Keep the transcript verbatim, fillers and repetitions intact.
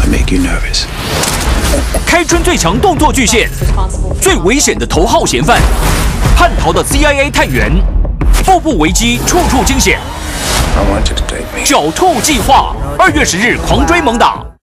I make you nervous? 开春最强动作巨献，最危险的头号嫌犯，叛逃的 C I A 探员，步步危机，处处惊险。 I want you to take me. 狡兔计划，二月十日狂追猛打。